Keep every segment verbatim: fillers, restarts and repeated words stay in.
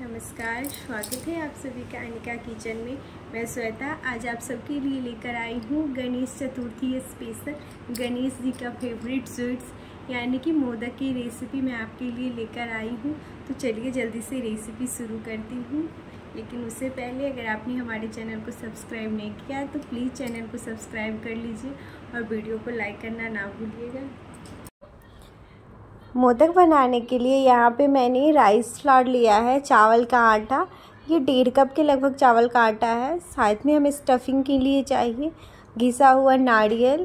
नमस्कार, स्वागत है आप सभी का अनिका किचन में। मैं श्वेता आज आप सबके लिए लेकर आई हूँ गणेश चतुर्थी स्पेशल गणेश जी का फेवरेट स्वीट्स यानी कि मोदक की रेसिपी मैं आपके लिए लेकर आई हूँ। तो चलिए जल्दी से रेसिपी शुरू करती हूँ, लेकिन उससे पहले अगर आपने हमारे चैनल को सब्सक्राइब नहीं किया तो प्लीज़ चैनल को सब्सक्राइब कर लीजिए और वीडियो को लाइक करना ना भूलिएगा। मोदक बनाने के लिए यहाँ पे मैंने राइस फ्लावर लिया है, चावल का आटा, ये डेढ़ कप के लगभग चावल का आटा है। साथ में हमें स्टफिंग के लिए चाहिए घिसा हुआ नारियल,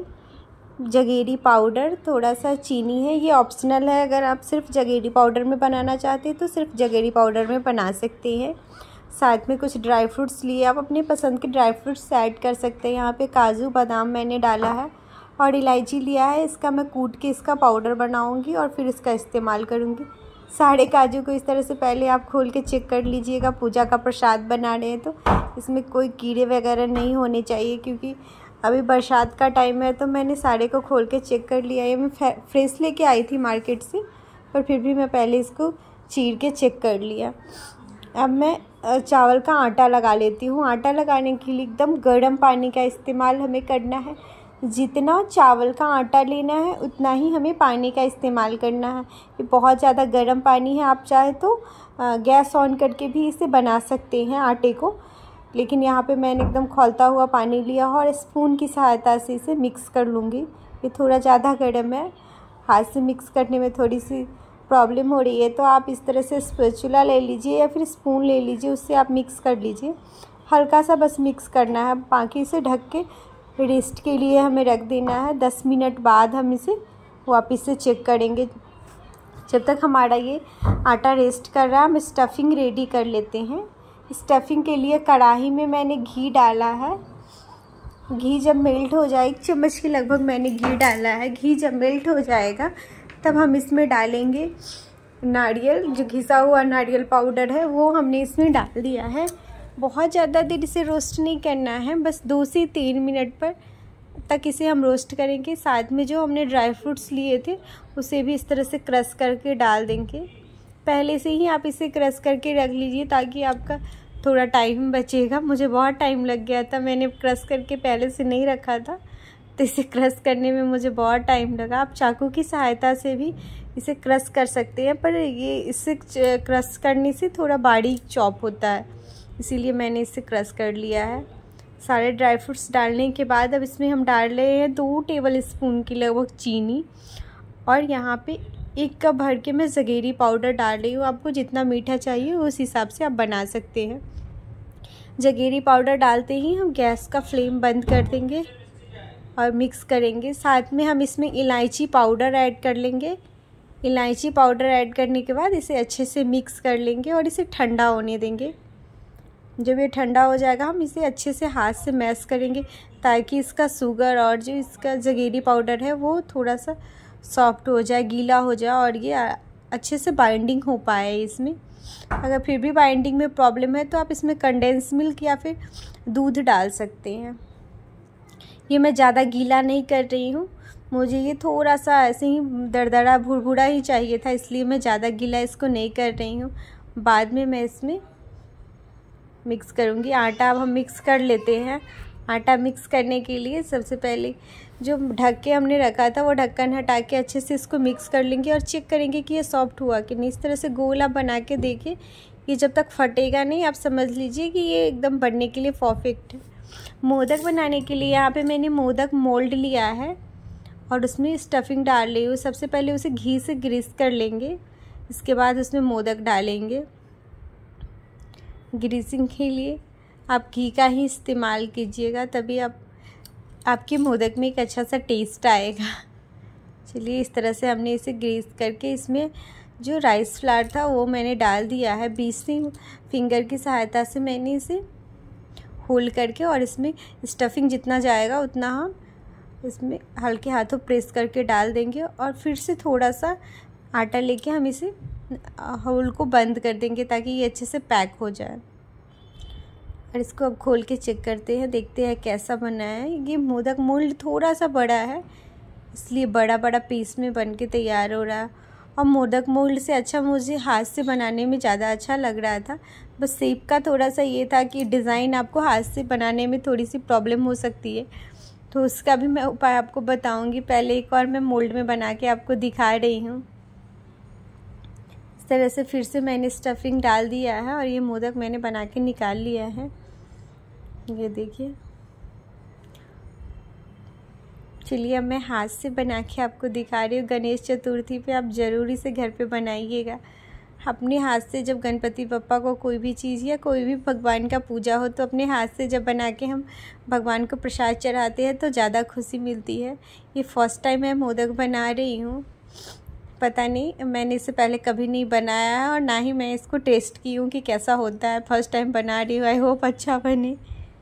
जगेरी पाउडर, थोड़ा सा चीनी है, ये ऑप्शनल है। अगर आप सिर्फ जगेरी पाउडर में बनाना चाहते हैं तो सिर्फ जगेरी पाउडर में बना सकते हैं। साथ में कुछ ड्राई फ्रूट्स लिए, आप अपने पसंद के ड्राई फ्रूट्स ऐड कर सकते हैं। यहाँ पे काजू बादाम मैंने डाला है और इलायची लिया है, इसका मैं कूट के इसका पाउडर बनाऊंगी और फिर इसका इस्तेमाल करूंगी। सारे काजू को इस तरह से पहले आप खोल के चेक कर लीजिएगा। पूजा का प्रसाद बना रहे हैं तो इसमें कोई कीड़े वगैरह नहीं होने चाहिए, क्योंकि अभी बरसात का टाइम है। तो मैंने सारे को खोल के चेक कर लिया। ये मैं फ्रेश लेके आई थी मार्केट से, पर फिर भी मैं पहले इसको चीर के चेक कर लिया। अब मैं चावल का आटा लगा लेती हूँ। आटा लगाने के लिए एकदम गर्म पानी का इस्तेमाल हमें करना है। जितना चावल का आटा लेना है उतना ही हमें पानी का इस्तेमाल करना है। ये बहुत ज़्यादा गर्म पानी है, आप चाहे तो गैस ऑन करके भी इसे बना सकते हैं आटे को, लेकिन यहाँ पे मैंने एकदम खौलता हुआ पानी लिया और स्पून की सहायता से इसे मिक्स कर लूँगी। ये थोड़ा ज़्यादा गर्म है, हाथ से मिक्स करने में थोड़ी सी प्रॉब्लम हो रही है, तो आप इस तरह से स्पैचुला ले लीजिए या फिर स्पून ले लीजिए, उससे आप मिक्स कर लीजिए। हल्का सा बस मिक्स करना है, बाकी से ढक के रेस्ट के लिए हमें रख देना है। दस मिनट बाद हम इसे वापस से चेक करेंगे। जब तक हमारा ये आटा रेस्ट कर रहा है हम स्टफिंग रेडी कर लेते हैं। स्टफिंग के लिए कढ़ाई में मैंने घी डाला है। घी जब मेल्ट हो जाए, एक चम्मच के लगभग मैंने घी डाला है। घी जब मेल्ट हो जाएगा तब हम इसमें डालेंगे नारियल, जो घिसा हुआ नारियल पाउडर है वो हमने इसमें डाल दिया है। बहुत ज़्यादा देर इसे रोस्ट नहीं करना है, बस दो से तीन मिनट पर तक इसे हम रोस्ट करेंगे। साथ में जो हमने ड्राई फ्रूट्स लिए थे उसे भी इस तरह से क्रश करके डाल देंगे। पहले से ही आप इसे क्रश करके रख लीजिए ताकि आपका थोड़ा टाइम बचेगा। मुझे बहुत टाइम लग गया था, मैंने क्रश करके पहले से नहीं रखा था, तो इसे क्रश करने में मुझे बहुत टाइम लगा। आप चाकू की सहायता से भी इसे क्रश कर सकते हैं, पर ये इससे क्रश करने से थोड़ा बारीक चॉप होता है, इसीलिए मैंने इसे क्रश कर लिया है। सारे ड्राई फ्रूट्स डालने के बाद अब इसमें हम डाल रहे हैं दो टेबल स्पून की लगभग चीनी, और यहाँ पे एक कप भर के मैं जगेरी पाउडर डाल रही हूँ। आपको जितना मीठा चाहिए उस हिसाब से आप बना सकते हैं। जगेरी पाउडर डालते ही हम गैस का फ्लेम बंद कर देंगे और मिक्स करेंगे। साथ में हम इसमें इलायची पाउडर ऐड कर लेंगे। इलायची पाउडर ऐड करने के बाद इसे अच्छे से मिक्स कर लेंगे और इसे ठंडा होने देंगे। जब ये ठंडा हो जाएगा हम इसे अच्छे से हाथ से मैश करेंगे ताकि इसका शुगर और जो इसका जगेरी पाउडर है वो थोड़ा सा सॉफ्ट हो जाए, गीला हो जाए और ये अच्छे से बाइंडिंग हो पाए इसमें। अगर फिर भी बाइंडिंग में प्रॉब्लम है तो आप इसमें कंडेंस मिल्क या फिर दूध डाल सकते हैं। ये मैं ज़्यादा गीला नहीं कर रही हूँ, मुझे ये थोड़ा सा ऐसे ही दरदरा भुरभुरा ही चाहिए था, इसलिए मैं ज़्यादा गीला इसको नहीं कर रही हूँ। बाद में मैं इसमें मिक्स करूँगी। आटा अब हम मिक्स कर लेते हैं। आटा मिक्स करने के लिए सबसे पहले जो ढक के हमने रखा था वो ढक्कन हटा के अच्छे से इसको मिक्स कर लेंगे और चेक करेंगे कि ये सॉफ्ट हुआ कि नहीं। इस तरह से गोल आप बना के देखिए, ये जब तक फटेगा नहीं आप समझ लीजिए कि ये एकदम बनने के लिए परफेक्ट है। मोदक बनाने के लिए यहाँ पे मैंने मोदक मोल्ड लिया है और उसमें स्टफिंग डाल रही हूँ। सबसे पहले उसे घी से ग्रीस कर लेंगे, इसके बाद उसमें मोदक डालेंगे। ग्रीसिंग के लिए आप घी का ही इस्तेमाल कीजिएगा, तभी आप आपके मोदक में एक अच्छा सा टेस्ट आएगा। चलिए इस तरह से हमने इसे ग्रीस करके इसमें जो राइस फ्लावर था वो मैंने डाल दिया है। बीच से फिंगर की सहायता से मैंने इसे होल्ड करके और इसमें स्टफिंग जितना जाएगा उतना हम इसमें हल्के हाथों प्रेस करके डाल देंगे और फिर से थोड़ा सा आटा लेके हम इसे होल को बंद कर देंगे ताकि ये अच्छे से पैक हो जाए। और इसको अब खोल के चेक करते हैं, देखते हैं कैसा बना है। ये मोदक मोल्ड थोड़ा सा बड़ा है, इसलिए बड़ा बड़ा पीस में बन के तैयार हो रहा है। और मोदक मोल्ड से अच्छा मुझे हाथ से बनाने में ज़्यादा अच्छा लग रहा था। बस शेप का थोड़ा सा ये था कि डिज़ाइन आपको हाथ से बनाने में थोड़ी सी प्रॉब्लम हो सकती है, तो उसका भी मैं उपाय आपको बताऊंगी। पहले एक और मैं मोल्ड में बना के आपको दिखा रही हूँ। इस तरह से फिर से मैंने स्टफिंग डाल दिया है और ये मोदक मैंने बना के निकाल लिया है। ये देखिए। चलिए अब मैं हाथ से बना के आपको दिखा रही हूँ। गणेश चतुर्थी पे आप ज़रूर इसे घर पे बनाइएगा। अपने हाथ से जब गणपति बप्पा को कोई भी चीज़ या कोई भी भगवान का पूजा हो तो अपने हाथ से जब बना के हम भगवान को प्रसाद चढ़ाते हैं तो ज़्यादा खुशी मिलती है। ये फर्स्ट टाइम मैं मोदक बना रही हूँ। पता नहीं, मैंने इससे पहले कभी नहीं बनाया है और ना ही मैं इसको टेस्ट की हूँ कि कैसा होता है। फर्स्ट टाइम बना रही हूँ, आई होप अच्छा बने।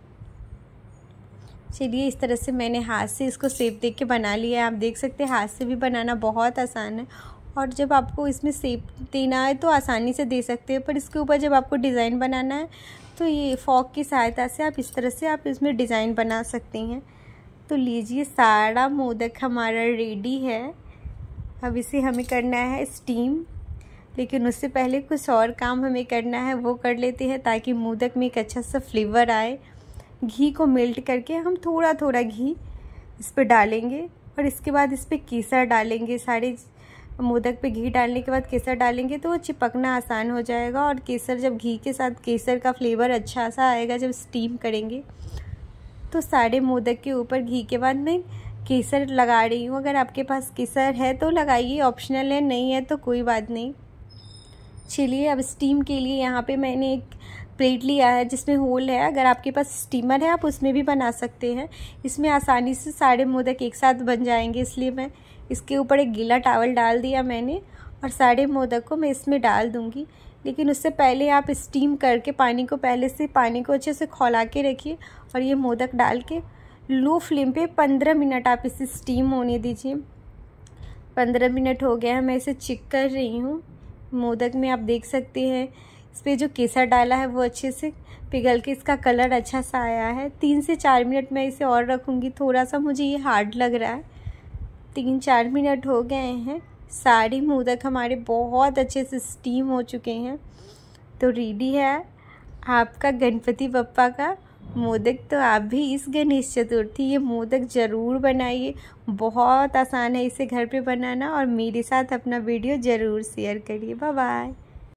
चलिए इस तरह से मैंने हाथ से इसको शेप दे के बना लिया है। आप देख सकते हैं हाथ से भी बनाना बहुत आसान है, और जब आपको इसमें शेप देना है तो आसानी से दे सकते हैं, पर इसके ऊपर जब आपको डिज़ाइन बनाना है तो ये फॉक की सहायता से आप इस तरह से आप इसमें डिज़ाइन बना सकते हैं। तो लीजिए, सारा मोदक हमारा रेडी है। अब इसे हमें करना है स्टीम, लेकिन उससे पहले कुछ और काम हमें करना है, वो कर लेते हैं ताकि मोदक में एक अच्छा सा फ्लेवर आए। घी को मेल्ट करके हम थोड़ा थोड़ा घी इस पर डालेंगे और इसके बाद इस पर केसर डालेंगे। सारे मोदक पे घी डालने के बाद केसर डालेंगे तो वो चिपकना आसान हो जाएगा। और केसर जब घी के साथ केसर का फ्लेवर अच्छा सा आएगा जब स्टीम करेंगे, तो सारे मोदक के ऊपर घी के बाद मैं केसर लगा रही हूँ। अगर आपके पास केसर है तो लगाइए, ऑप्शनल है, नहीं है तो कोई बात नहीं। चलिए अब स्टीम के लिए यहाँ पे मैंने एक प्लेट लिया है जिसमें होल है। अगर आपके पास स्टीमर है आप उसमें भी बना सकते हैं। इसमें आसानी से सारे मोदक एक साथ बन जाएंगे, इसलिए मैं इसके ऊपर एक गीला टॉवल डाल दिया मैंने और सारे मोदक को मैं इसमें डाल दूँगी। लेकिन उससे पहले आप स्टीम करके पानी को पहले से पानी को अच्छे से खौला के रखिए और ये मोदक डाल के लो फ्लेम पे पंद्रह मिनट आप इसे स्टीम होने दीजिए। पंद्रह मिनट हो गया है, मैं इसे चेक कर रही हूँ। मोदक में आप देख सकते हैं इस पर जो केसर डाला है वो अच्छे से पिघल के इसका कलर अच्छा सा आया है। तीन से चार मिनट मैं इसे और रखूँगी, थोड़ा सा मुझे ये हार्ड लग रहा है। तीन चार मिनट हो गए हैं, सारे मोदक हमारे बहुत अच्छे से स्टीम हो चुके हैं। तो रेडी है आपका गणपति बप्पा का मोदक। तो आप भी इस गणेश चतुर्थी ये मोदक ज़रूर बनाइए, बहुत आसान है इसे घर पे बनाना। और मेरे साथ अपना वीडियो ज़रूर शेयर करिए। Bye bye.